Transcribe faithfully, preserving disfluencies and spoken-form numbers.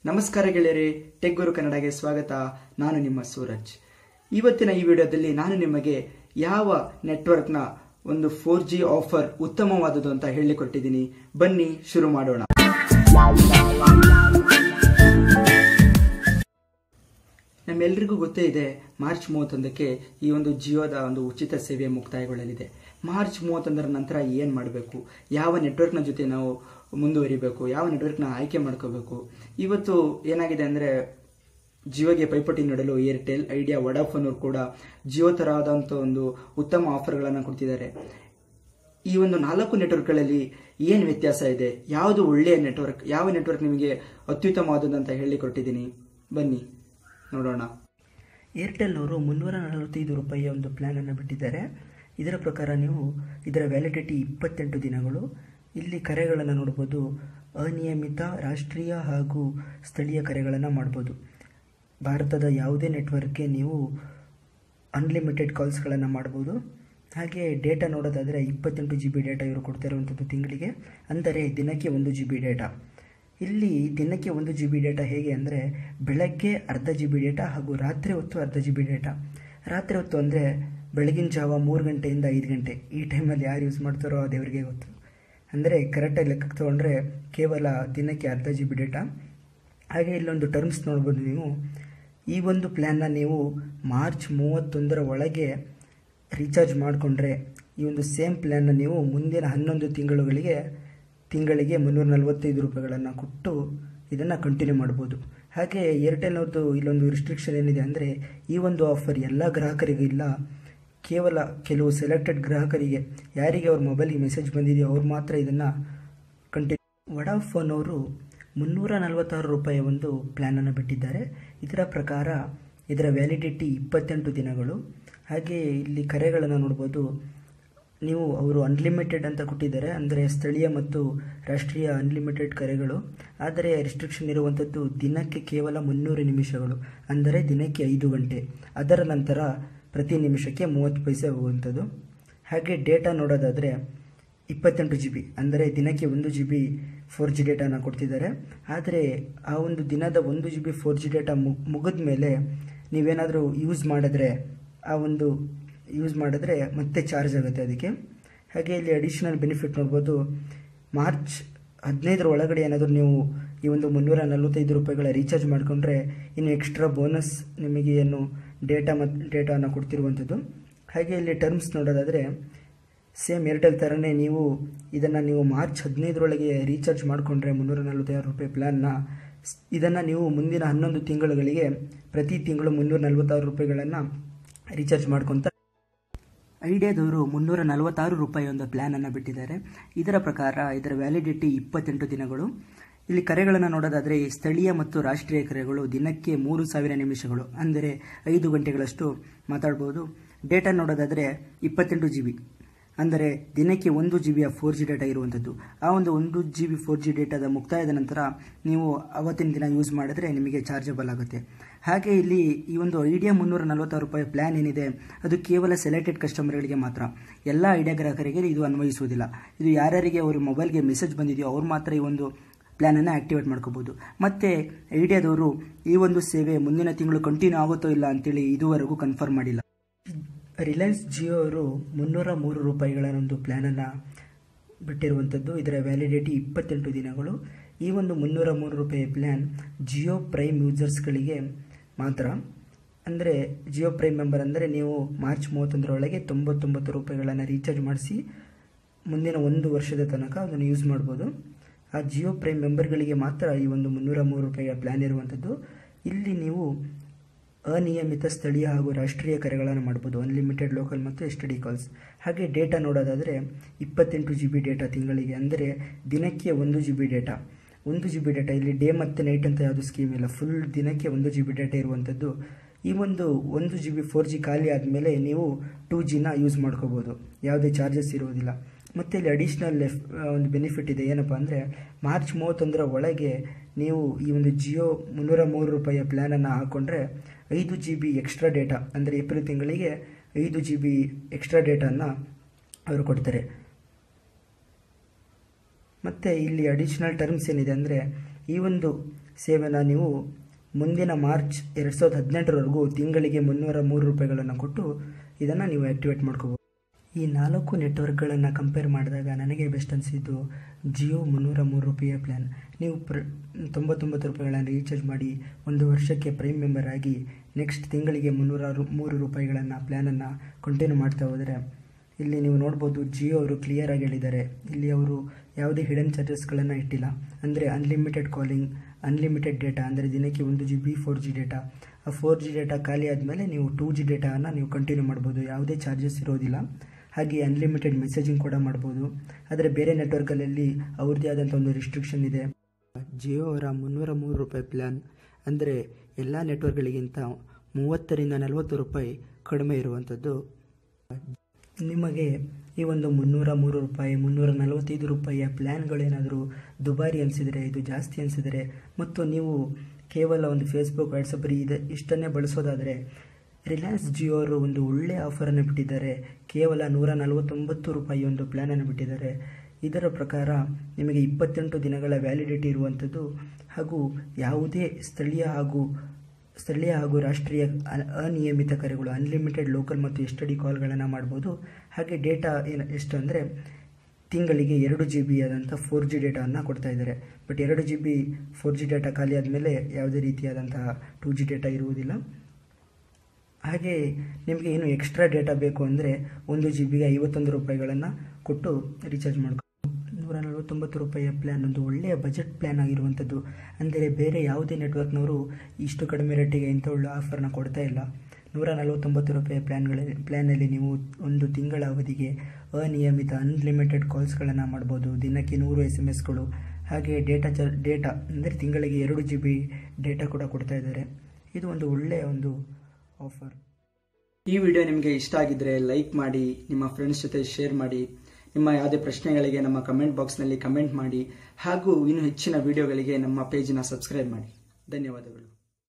ನಮಸ್ಕಾರ ಗೆಳೆಯರೇ, ಟೆಕ್ ಗುರು ಕನ್ನಡಗೆ ಸ್ವಾಗತ. ನಾನು ನಿಮ್ಮ ಸೂರಜ್. ಇವತ್ತಿನ ಈ ವಿಡಿಯೋದಲ್ಲಿ ನಾನು ನಿಮಗೆ ಯಾವ ನೆಟ್ವರ್ಕ್ನ ಒಂದು ಫೋರ್ ಜಿ ಆಫರ್ ಉತ್ತಮವಾದುದು ಅಂತ ಹೇಳಿಕೊಟ್ಟಿದ್ದೀನಿ. ಬನ್ನಿ ಶುರು ಮಾಡೋಣ. ನಮ್ಮೆಲ್ಲರಿಗೂ ಗೊತ್ತೇ ಇದೆ, ಮಾರ್ಚ್ ಮೂವತ್ತೊಂದಕ್ಕೆ ಈ ಒಂದು ಜಿಯೋದ ಒಂದು ಉಚಿತ ಸೇವೆ ಮುಕ್ತಾಯಗೊಳ್ಳಲಿದೆ. ಮಾರ್ಚ್ ಮೂವತ್ತೊಂದರ ನಂತರ ಏನು ಮಾಡಬೇಕು, ಯಾವ ನೆಟ್ವರ್ಕ್ನ ಜೊತೆ ನಾವು ಮುಂದುವರಿಬೇಕು, ಯಾವ ನೆಟ್ವರ್ಕ್ನ ಆಯ್ಕೆ ಮಾಡ್ಕೋಬೇಕು. ಇವತ್ತು ಏನಾಗಿದೆ ಅಂದರೆ, ಜಿಯೋಗೆ ಪೈಪೋಟಿ ನೀಡಲು ಏರ್ಟೆಲ್, ಐಡಿಯಾ, ವೊಡಾಫೋನ್ ಅವರು ಕೂಡ ಜಿಯೋ ತರಹದಂಥ ಒಂದು ಉತ್ತಮ ಆಫರ್ಗಳನ್ನು ಕೊಡ್ತಿದ್ದಾರೆ. ಈ ಒಂದು ನಾಲ್ಕು ನೆಟ್ವರ್ಕ್ಗಳಲ್ಲಿ ಏನು ವ್ಯತ್ಯಾಸ ಇದೆ, ಯಾವುದು ಒಳ್ಳೆಯ ನೆಟ್ವರ್ಕ್, ಯಾವ ನೆಟ್ವರ್ಕ್ ನಿಮಗೆ ಅತ್ಯುತ್ತಮವಾದದ್ದು ಅಂತ ಹೇಳಿಕೊಟ್ಟಿದ್ದೀನಿ. ಬನ್ನಿ ನೋಡೋಣ. ಏರ್ಟೆಲ್ ಅವರು ಮುನ್ನೂರ ನಲವತ್ತೈದು ರೂಪಾಯಿಯ ಒಂದು ಪ್ಲ್ಯಾನನ್ನು ಬಿಟ್ಟಿದ್ದಾರೆ. ಇದರ ಪ್ರಕಾರ ನೀವು ಇದರ ವ್ಯಾಲಿಡಿಟಿ ಇಪ್ಪತ್ತೆಂಟು ದಿನಗಳು. ಇಲ್ಲಿ ಕರೆಗಳನ್ನು ನೋಡ್ಬೋದು. ಅನಿಯಮಿತ ರಾಷ್ಟ್ರೀಯ ಹಾಗೂ ಸ್ಥಳೀಯ ಕರೆಗಳನ್ನು ಮಾಡ್ಬೋದು. ಭಾರತದ ಯಾವುದೇ ನೆಟ್ವರ್ಕ್ಗೆ ನೀವು ಅನ್ಲಿಮಿಟೆಡ್ ಕಾಲ್ಸ್ಗಳನ್ನು ಮಾಡ್ಬೋದು. ಹಾಗೆ ಡೇಟಾ ನೋಡೋದಾದರೆ ಇಪ್ಪತ್ತೆಂಟು ಜಿ ಬಿ ಡೇಟಾ ಇವರು ಕೊಡ್ತಾ ಇರುವಂಥದ್ದು ತಿಂಗಳಿಗೆ, ಅಂದರೆ ದಿನಕ್ಕೆ ಒಂದು ಜಿ ಬಿ ಡೇಟಾ. ಇಲ್ಲಿ ದಿನಕ್ಕೆ ಒಂದು ಜಿ ಬಿ ಡೇಟಾ ಹೇಗೆ ಅಂದರೆ, ಬೆಳಗ್ಗೆ ಅರ್ಧ ಜಿ ಬಿ ಡೇಟಾ ಹಾಗೂ ರಾತ್ರಿ ಹೊತ್ತು ಅರ್ಧ ಜಿ ಬಿ ಡೇಟಾ. ರಾತ್ರಿ ಹೊತ್ತು ಅಂದರೆ ಬೆಳಗಿನ ಜಾವ ಮೂರು ಗಂಟೆಯಿಂದ ಐದು ಗಂಟೆ, ಈ ಟೈಮಲ್ಲಿ ಯಾರು ಯೂಸ್ ಮಾಡ್ತಾರೋ ಅದು ದೇವರಿಗೆ ಗೊತ್ತು. ಅಂದರೆ ಕರೆಕ್ಟಾಗಿ ಲೆಕ್ಕಕ್ಕೆ ತೊಗೊಂಡ್ರೆ ಕೇವಲ ದಿನಕ್ಕೆ ಅರ್ಧ ಜಿ ಬಿ ಡೇಟಾ. ಹಾಗೆ ಇಲ್ಲೊಂದು ಟರ್ಮ್ಸ್ ನೋಡ್ಬೋದು ನೀವು. ಈ ಒಂದು ಪ್ಲ್ಯಾನ್ನ ನೀವು ಮಾರ್ಚ್ ಮೂವತ್ತೊಂದರ ಒಳಗೆ ರೀಚಾರ್ಜ್ ಮಾಡಿಕೊಂಡ್ರೆ ಈ ಒಂದು ಸೇಮ್ ಪ್ಲ್ಯಾನ್ನ ನೀವು ಮುಂದಿನ ಹನ್ನೊಂದು ತಿಂಗಳುಗಳಿಗೆ ತಿಂಗಳಿಗೆ ಮುನ್ನೂರ ನಲವತ್ತೈದು ರೂಪಾಯಿಗಳನ್ನು ಕೊಟ್ಟು ಇದನ್ನು ಕಂಟಿನ್ಯೂ ಮಾಡ್ಬೋದು. ಹಾಗೆ ಏರ್ಟೆಲ್ನವ್ರದ್ದು ಇಲ್ಲೊಂದು ರಿಸ್ಟ್ರಿಕ್ಷನ್ ಏನಿದೆ ಅಂದರೆ, ಈ ಒಂದು ಆಫರ್ ಎಲ್ಲ ಗ್ರಾಹಕರಿಗೂ ಇಲ್ಲ, ಕೇವಲ ಕೆಲವು ಸೆಲೆಕ್ಟೆಡ್ ಗ್ರಾಹಕರಿಗೆ, ಯಾರಿಗೆ ಅವ್ರ ಮೊಬೈಲಿಗೆ ಮೆಸೇಜ್ ಬಂದಿದೆಯೋ ಅವ್ರು ಮಾತ್ರ ಇದನ್ನು ಕಂಟಿನ್ಯೂ. ವೊಡಾಫೋನ್ ಅವರು ಮುನ್ನೂರ ನಲವತ್ತಾರು ರೂಪಾಯಿಯ ಒಂದು ಪ್ಲ್ಯಾನನ್ನು ಬಿಟ್ಟಿದ್ದಾರೆ. ಇದರ ಪ್ರಕಾರ ಇದರ ವ್ಯಾಲಿಡಿಟಿ ಇಪ್ಪತ್ತೆಂಟು ದಿನಗಳು. ಹಾಗೆ ಇಲ್ಲಿ ಕರೆಗಳನ್ನು ನೋಡ್ಬೋದು ನೀವು. ಅವರು ಅನ್ಲಿಮಿಟೆಡ್ ಅಂತ ಕೊಟ್ಟಿದ್ದಾರೆ, ಅಂದರೆ ಸ್ಥಳೀಯ ಮತ್ತು ರಾಷ್ಟ್ರೀಯ ಅನ್ಲಿಮಿಟೆಡ್ ಕರೆಗಳು. ಆದರೆ ರಿಸ್ಟ್ರಿಕ್ಷನ್ ಇರುವಂಥದ್ದು ದಿನಕ್ಕೆ ಕೇವಲ ಮುನ್ನೂರು ನಿಮಿಷಗಳು, ಅಂದರೆ ದಿನಕ್ಕೆ ಐದು ಗಂಟೆ. ಅದರ ನಂತರ ಪ್ರತಿ ನಿಮಿಷಕ್ಕೆ ಮೂವತ್ತು ಪೈಸೆ ಹೋಗುವಂಥದ್ದು. ಹಾಗೆ ಡೇಟಾ ನೋಡೋದಾದರೆ ಇಪ್ಪತ್ತೆಂಟು ಜಿ ಬಿ, ಅಂದರೆ ದಿನಕ್ಕೆ ಒಂದು ಜಿ ಬಿ ಫೋರ್ ಜಿ ಡೇಟಾನ ಕೊಡ್ತಿದ್ದಾರೆ. ಆದರೆ ಆ ಒಂದು ದಿನದ ಒಂದು G B four G data ಮುಗ್ ಮುಗಿದ ಮೇಲೆ ನೀವೇನಾದರೂ ಯೂಸ್ ಮಾಡಿದ್ರೆ ಆ ಒಂದು ಯೂಸ್ ಮಾಡಿದ್ರೆ ಮತ್ತೆ ಚಾರ್ಜ್ ಆಗುತ್ತೆ ಅದಕ್ಕೆ. ಹಾಗೆ ಇಲ್ಲಿ ಅಡಿಷನಲ್ ಬೆನಿಫಿಟ್ ನೋಡ್ಬೋದು. ಮಾರ್ಚ್ ಹದಿನೈದರ ಒಳಗಡೆ ಏನಾದರೂ ನೀವು ಈ ಒಂದು ಮುನ್ನೂರ ನಲವತ್ತೈದು ರೂಪಾಯಿಗಳ ರೀಚಾರ್ಜ್ ಮಾಡಿಕೊಂಡ್ರೆ ಇನ್ನು ಎಕ್ಸ್ಟ್ರಾ ಬೋನಸ್ ನಿಮಗೆ ಏನು ಡೇಟಾ ಮತ್ತು ಡೇಟಾನ ಕೊಡ್ತಿರುವಂಥದ್ದು. ಹಾಗೆ ಇಲ್ಲಿ ಟರ್ಮ್ಸ್ ನೋಡೋದಾದರೆ ಸೇಮ್ ಏರ್ಟೆಲ್ ಥರನೇ ನೀವು ಇದನ್ನು ನೀವು ಮಾರ್ಚ್ ಹದಿನೈದರೊಳಗೆ ರೀಚಾರ್ಜ್ ಮಾಡಿಕೊಂಡ್ರೆ ಮುನ್ನೂರ ನಲವತ್ತೈದು ರೂಪಾಯಿ ಪ್ಲ್ಯಾನ್ನ, ಇದನ್ನು ನೀವು ಮುಂದಿನ ಹನ್ನೊಂದು ತಿಂಗಳುಗಳಿಗೆ ಪ್ರತಿ ತಿಂಗಳು ಮುನ್ನೂರ ನಲವತ್ತಾರು ರೂಪಾಯಿಗಳನ್ನು ರೀಚಾರ್ಜ್ ಮಾಡ್ಕೊತ. ಐಡಿಯಾದವರು ಮುನ್ನೂರ ನಲವತ್ತಾರು ರೂಪಾಯಿ ಒಂದು ಪ್ಲ್ಯಾನನ್ನು ಬಿಟ್ಟಿದ್ದಾರೆ. ಇದರ ಪ್ರಕಾರ ಇದರ ವ್ಯಾಲಿಡಿಟಿ ಇಪ್ಪತ್ತೆಂಟು ದಿನಗಳು. ಇಲ್ಲಿ ಕರೆಗಳನ್ನು ನೋಡೋದಾದರೆ ಸ್ಥಳೀಯ ಮತ್ತು ರಾಷ್ಟ್ರೀಯ ಕರೆಗಳು ದಿನಕ್ಕೆ ಮೂರು ಸಾವಿರ ನಿಮಿಷಗಳು, ಅಂದರೆ ಐದು ಗಂಟೆಗಳಷ್ಟು ಮಾತಾಡ್ಬೋದು. ಡೇಟಾ ನೋಡೋದಾದರೆ ಇಪ್ಪತ್ತೆಂಟು ಜಿ ಬಿ, ಅಂದರೆ ದಿನಕ್ಕೆ ಒಂದು ಜಿ ಬಿಯ ಫೋರ್ ಜಿ ಡೇಟಾ ಇರುವಂಥದ್ದು. ಆ ಒಂದು ಒಂದು ಜಿ ಬಿ ಫೋರ್ ಜಿ ಡೇಟಾದ ಮುಕ್ತಾಯದ ನಂತರ ನೀವು ಅವತ್ತಿನ ದಿನ ಯೂಸ್ ಮಾಡಿದ್ರೆ ನಿಮಗೆ ಚಾರ್ಜಬಲ್ ಆಗುತ್ತೆ. ಹಾಗೆ ಇಲ್ಲಿ ಈ ಒಂದು ಐಡಿಯಾ ಮುನ್ನೂರ ನಲವತ್ತಾರು ರೂಪಾಯಿ ಪ್ಲ್ಯಾನ್ ಏನಿದೆ ಅದು ಕೇವಲ ಸೆಲೆಕ್ಟೆಡ್ ಕಸ್ಟಮರ್ಗಳಿಗೆ ಮಾತ್ರ, ಎಲ್ಲ ಐಡಿಯಾ ಗ್ರಾಹಕರಿಗೆ ಇದು ಅನ್ವಯಿಸುವುದಿಲ್ಲ. ಇದು ಯಾರ್ಯಾರಿಗೆ ಅವ್ರ ಮೊಬೈಲ್ಗೆ ಮೆಸೇಜ್ ಬಂದಿದೆಯೋ ಅವ್ರು ಮಾತ್ರ ಈ ಒಂದು ಪ್ಲ್ಯಾನನ್ನು ಆ್ಯಕ್ಟಿವೇಟ್ ಮಾಡ್ಕೋಬೋದು. ಮತ್ತು ಐಡಿಯಾದವರು ಈ ಒಂದು ಸೇವೆ ಮುಂದಿನ ತಿಂಗಳು ಕಂಟಿನ್ಯೂ ಆಗುತ್ತೋ ಇಲ್ಲ ಅಂತೇಳಿ ಇದುವರೆಗೂ ಕನ್ಫರ್ಮ್ ಮಾಡಿಲ್ಲ. ರಿಲಯನ್ಸ್ ಜಿಯೋ ಅವರು ಮುನ್ನೂರ ಮೂರು ರೂಪಾಯಿಗಳ ಒಂದು ಪ್ಲ್ಯಾನನ್ನು ಬಿಟ್ಟಿರುವಂಥದ್ದು. ಇದರ ವ್ಯಾಲಿಡಿಟಿ ಇಪ್ಪತ್ತೆಂಟು ದಿನಗಳು. ಈ ಒಂದು ಮುನ್ನೂರ ಮೂರು ರೂಪಾಯಿ ಪ್ಲ್ಯಾನ್ ಜಿಯೋ ಪ್ರೈಮ್ ಯೂಸರ್ಸ್ಗಳಿಗೆ ಮಾತ್ರ. ಅಂದರೆ ಜಿಯೋ ಪ್ರೈಮ್ ಮೆಂಬರ್ ಅಂದರೆ ನೀವು ಮಾರ್ಚ್ ಮೂವತ್ತೊಂದರೊಳಗೆ ತೊಂಬತ್ತೊಂಬತ್ತು ರೂಪಾಯಿಗಳನ್ನು ರೀಚಾರ್ಜ್ ಮಾಡಿಸಿ ಮುಂದಿನ ಒಂದು ವರ್ಷದ ತನಕ ಅದನ್ನು ಯೂಸ್ ಮಾಡ್ಬೋದು. ಆ ಜಿಯೋ ಪ್ರೈಮ್ ಮೆಂಬರ್ಗಳಿಗೆ ಮಾತ್ರ ಈ ಒಂದು ಮುನ್ನೂರ ಮೂರು ರೂಪಾಯಿಯ ಪ್ಲ್ಯಾನ್ ಇರುವಂಥದ್ದು. ಇಲ್ಲಿ ನೀವು ಅನಿಯಮಿತ ಸ್ಥಳೀಯ ಹಾಗೂ ರಾಷ್ಟ್ರೀಯ ಕರೆಗಳನ್ನು ಮಾಡ್ಬೋದು, ಅನ್ಲಿಮಿಟೆಡ್ ಲೋಕಲ್ ಮತ್ತು ಎಸ್ ಟಿ ಡಿ ಕಾಲ್ಸ್. ಹಾಗೆ ಡೇಟಾ ನೋಡೋದಾದರೆ ಇಪ್ಪತ್ತೆಂಟು ಜಿ ಬಿ ಡೇಟಾ ತಿಂಗಳಿಗೆ, ಅಂದರೆ ದಿನಕ್ಕೆ ಒಂದು ಜಿ ಬಿ ಡೇಟಾ. ಒಂದು ಜಿ ಬಿ ಡೇಟಾ, ಇಲ್ಲಿ ಡೇ ಮತ್ತು ನೈಟ್ ಅಂತ ಯಾವುದು ಸ್ಕೀಮ್ ಇಲ್ಲ, ಫುಲ್ ದಿನಕ್ಕೆ ಒಂದು ಜಿ ಬಿ ಡೇಟಾ ಇರುವಂಥದ್ದು. ಈ ಒಂದು ಒಂದು ಜಿ ಬಿ ಫೋರ್ ಜಿ ಖಾಲಿ ಆದಮೇಲೆ ನೀವು ಟೂ ಜಿನ ಯೂಸ್ ಮಾಡ್ಕೋಬೋದು, ಯಾವುದೇ ಚಾರ್ಜಸ್ ಇರುವುದಿಲ್ಲ. ಮತ್ತು ಇಲ್ಲಿ ಅಡಿಷ್ನಲ್ ಎಫ್ ಒಂದು ಬೆನಿಫಿಟ್ ಇದೆ. ಏನಪ್ಪ ಅಂದರೆ, ಮಾರ್ಚ್ ಮೂವತ್ತೊಂದರ ಒಳಗೆ ನೀವು ಈ ಒಂದು ಜಿಯೋ ಮುನ್ನೂರ ಮೂರು ರೂಪಾಯಿಯ ಪ್ಲ್ಯಾನನ್ನು ಹಾಕ್ಕೊಂಡ್ರೆ ಐದು ಜಿ ಬಿ ಎಕ್ಸ್ಟ್ರಾ ಡೇಟಾ, ಅಂದರೆ ಏಪ್ರಿಲ್ ತಿಂಗಳಿಗೆ ಐದು ಜಿ ಬಿ ಎಕ್ಸ್ಟ್ರಾ ಡೇಟಾನ ಅವರು ಕೊಡ್ತಾರೆ. ಮತ್ತು ಇಲ್ಲಿ ಅಡಿಷ್ನಲ್ ಟರ್ಮ್ಸ್ ಏನಿದೆ ಅಂದರೆ, ಈ ಒಂದು ಸೇವೆನ ನೀವು ಮುಂದಿನ ಮಾರ್ಚ್ ಎರಡು ಸಾವಿರದ ಹದಿನೆಂಟರವರೆಗೂ ತಿಂಗಳಿಗೆ ಮುನ್ನೂರ ಮೂರು ರೂಪಾಯಿಗಳನ್ನು ಕೊಟ್ಟು ಇದನ್ನು ನೀವು ಆ್ಯಕ್ಟಿವೇಟ್ ಮಾಡ್ಕೋಬೋದು. ಈ ನಾಲ್ಕು ನೆಟ್ವರ್ಕ್ಗಳನ್ನು ಕಂಪೇರ್ ಮಾಡಿದಾಗ ನನಗೆ ಬೆಸ್ಟ್ ಅನಿಸಿದ್ದು ಜಿಯೋ ಮುನ್ನೂರ ಮೂರು ರೂಪಾಯಿಯ ಪ್ಲ್ಯಾನ್. ನೀವು ಪ್ರ ತೊಂಬತ್ತೊಂಬತ್ತು ರೂಪಾಯಿಗಳನ್ನು ರೀಚಾರ್ಜ್ ಮಾಡಿ ಒಂದು ವರ್ಷಕ್ಕೆ ಪ್ರೈಮ್ ಮೆಂಬರ್ ಆಗಿ ನೆಕ್ಸ್ಟ್ ತಿಂಗಳಿಗೆ ಮುನ್ನೂರ ಮೂರು ರೂಪಾಯಿಗಳನ್ನು ಪ್ಲ್ಯಾನನ್ನು ಕಂಟಿನ್ಯೂ ಮಾಡ್ತಾ ಹೋದರೆ ಇಲ್ಲಿ ನೀವು ನೋಡ್ಬೋದು ಜಿಯೋ ಅವರು ಕ್ಲಿಯರಾಗಿ ಹೇಳಿದ್ದಾರೆ. ಇಲ್ಲಿ ಅವರು ಯಾವುದೇ ಹಿಡನ್ ಚಾರ್ಜಸ್ಗಳನ್ನು ಇಟ್ಟಿಲ್ಲ. ಅಂದರೆ ಅನ್ಲಿಮಿಟೆಡ್ ಕಾಲಿಂಗ್, ಅನ್ಲಿಮಿಟೆಡ್ ಡೇಟಾ, ಅಂದರೆ ದಿನಕ್ಕೆ ಒಂದು G B four G data. ಆ ಫೋರ್ ಜಿ ಡೇಟಾ ಖಾಲಿ ಆದಮೇಲೆ ನೀವು ಟೂ ಜಿ ಡೇಟಾವನ್ನು ನೀವು ಕಂಟಿನ್ಯೂ ಮಾಡ್ಬೋದು, ಯಾವುದೇ ಚಾರ್ಜಸ್ ಇರೋದಿಲ್ಲ. ಹಾಗೆ ಅನ್ಲಿಮಿಟೆಡ್ ಮೆಸೇಜಿಂಗ್ ಕೂಡ ಮಾಡ್ಬೋದು. ಆದರೆ ಬೇರೆ ನೆಟ್ವರ್ಕಲ್ಲಿ ಅವ್ರದ್ದೇ ಆದಂಥ ಒಂದು ರಿಸ್ಟ್ರಿಕ್ಷನ್ ಇದೆ. ಜಿಯೋ ಅವರ ಮುನ್ನೂರ ಮೂರು ರೂಪಾಯಿ ಪ್ಲ್ಯಾನ್ ಅಂದರೆ ಎಲ್ಲ ನೆಟ್ವರ್ಕ್ಗಳಿಗಿಂತ ಮೂವತ್ತರಿಂದ ನಲವತ್ತು ರೂಪಾಯಿ ಕಡಿಮೆ ಇರುವಂಥದ್ದು. ನಿಮಗೆ ಈ ಒಂದು ಮುನ್ನೂರ ಮೂರು ರೂಪಾಯಿ ಮುನ್ನೂರ ನಲವತ್ತೈದು ರೂಪಾಯಿಯ ಪ್ಲ್ಯಾನ್ಗಳೇನಾದರೂ ದುಬಾರಿ ಅನಿಸಿದರೆ, ಇದು ಜಾಸ್ತಿ ಅನಿಸಿದರೆ ಮತ್ತು ನೀವು ಕೇವಲ ಒಂದು ಫೇಸ್ಬುಕ್, ವಾಟ್ಸಪ್ ಇದೆ ಇಷ್ಟನ್ನೇ ಬಳಸೋದಾದರೆ ರಿಲಯನ್ಸ್ ಜಿಯೋ ಅವರು ಒಂದು ಒಳ್ಳೆಯ ಆಫರನ್ನು ಬಿಟ್ಟಿದ್ದಾರೆ. ಕೇವಲ ನೂರ ನಲವತ್ತೊಂಬತ್ತು ರೂಪಾಯಿ ಒಂದು ಪ್ಲ್ಯಾನನ್ನು ಬಿಟ್ಟಿದ್ದಾರೆ. ಇದರ ಪ್ರಕಾರ ನಿಮಗೆ ಇಪ್ಪತ್ತೆಂಟು ದಿನಗಳ ವ್ಯಾಲಿಡಿಟಿ ಇರುವಂಥದ್ದು ಹಾಗೂ ಯಾವುದೇ ಸ್ಥಳೀಯ ಹಾಗೂ ಸ್ಥಳೀಯ ಹಾಗೂ ರಾಷ್ಟ್ರೀಯ ಅನಿಯಮಿತ ಕರೆಗಳು, ಅನ್ಲಿಮಿಟೆಡ್ ಲೋಕಲ್ ಮತ್ತು ಎಸ್ ಟಿ ಡಿ ಕಾಲ್ಗಳನ್ನು ಮಾಡ್ಬೋದು. ಹಾಗೆ ಡೇಟಾ ಏನು ಎಷ್ಟು ಅಂದರೆ ತಿಂಗಳಿಗೆ ಎರಡು ಜಿ ಬಿ ಆದಂಥ ಫೋರ್ ಜಿ ಡೇಟಾವನ್ನು ಕೊಡ್ತಾ ಇದ್ದಾರೆ. ಬಟ್ ಎರಡು G B four G data ಖಾಲಿ ಆದಮೇಲೆ ಯಾವುದೇ ರೀತಿಯಾದಂತಹ ಟೂ ಜಿ ಡೇಟಾ ಇರುವುದಿಲ್ಲ. ಹಾಗೆ ನಿಮಗೆ ಏನು ಎಕ್ಸ್ಟ್ರಾ ಡೇಟಾ ಬೇಕು ಅಂದರೆ ಒಂದು ಜಿ ಬಿಗೆ ಐವತ್ತೊಂದು ರೂಪಾಯಿಗಳನ್ನು ಕೊಟ್ಟು ರೀಚಾರ್ಜ್ ಮಾಡ್ಕೊ. ನೂರ ನಲವತ್ತೊಂಬತ್ತು ರೂಪಾಯಿಯ ಪ್ಲ್ಯಾನ್ ಒಂದು ಒಳ್ಳೆಯ ಬಜೆಟ್ ಪ್ಲ್ಯಾನ್ ಆಗಿರುವಂಥದ್ದು. ಅಂದರೆ ಬೇರೆ ಯಾವುದೇ ನೆಟ್ವರ್ಕ್ನವರು ಇಷ್ಟು ಕಡಿಮೆ ರೇಟಿಗೆ ಇಂಥ ಒಳ್ಳೆ ಆಫರ್ನ ಕೊಡ್ತಾ ಇಲ್ಲ. ನೂರ ನಲವತ್ತೊಂಬತ್ತು ರೂಪಾಯಿಯ ಪ್ಲ್ಯಾನ್ಗಳಲ್ಲಿ ಪ್ಲ್ಯಾನಲ್ಲಿ ನೀವು ಒಂದು ತಿಂಗಳ ಅವಧಿಗೆ ಅನಿಯಮಿತ ಅನ್ಲಿಮಿಟೆಡ್ ಕಾಲ್ಸ್ಗಳನ್ನು ಮಾಡ್ಬೋದು. ದಿನಕ್ಕೆ ನೂರು ಎಸ್ ಎಮ್ ಎಸ್ಗಳು, ಹಾಗೆ ಡೇಟಾ ಚ ಡೇಟಾ ಅಂದರೆ ತಿಂಗಳಿಗೆ ಎರಡು ಜಿ ಬಿ ಡೇಟಾ ಕೂಡ ಕೊಡ್ತಾ ಇದ್ದಾರೆ. ಇದು ಒಂದು ಒಳ್ಳೆಯ ಒಂದು ಆಫರ್. ಈ ವಿಡಿಯೋ ನಿಮಗೆ ಇಷ್ಟ ಆಗಿದ್ದರೆ ಲೈಕ್ ಮಾಡಿ, ನಿಮ್ಮ ಫ್ರೆಂಡ್ಸ್ ಜೊತೆ ಶೇರ್ ಮಾಡಿ. ನಿಮ್ಮ ಯಾವುದೇ ಪ್ರಶ್ನೆಗಳಿಗೆ ನಮ್ಮ ಕಮೆಂಟ್ ಬಾಕ್ಸ್ನಲ್ಲಿ ಕಮೆಂಟ್ ಮಾಡಿ ಹಾಗೂ ಇನ್ನೂ ಹೆಚ್ಚಿನ ವಿಡಿಯೋಗಳಿಗೆ ನಮ್ಮ ಪೇಜನ್ನು ಸಬ್ಸ್ಕ್ರೈಬ್ ಮಾಡಿ. ಧನ್ಯವಾದಗಳು.